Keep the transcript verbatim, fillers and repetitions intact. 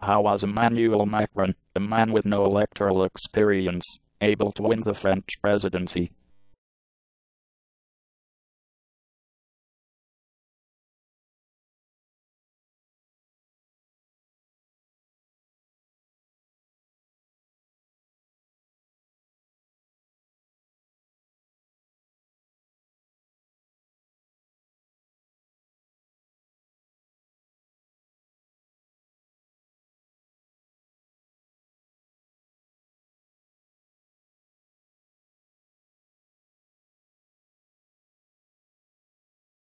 How was Emmanuel Macron, a man with no electoral experience, able to win the French presidency?